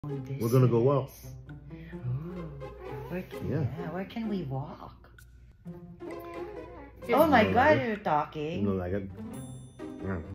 We're gonna go walk. Where can we walk? Oh my God, you're talking. You know, like it. Yeah.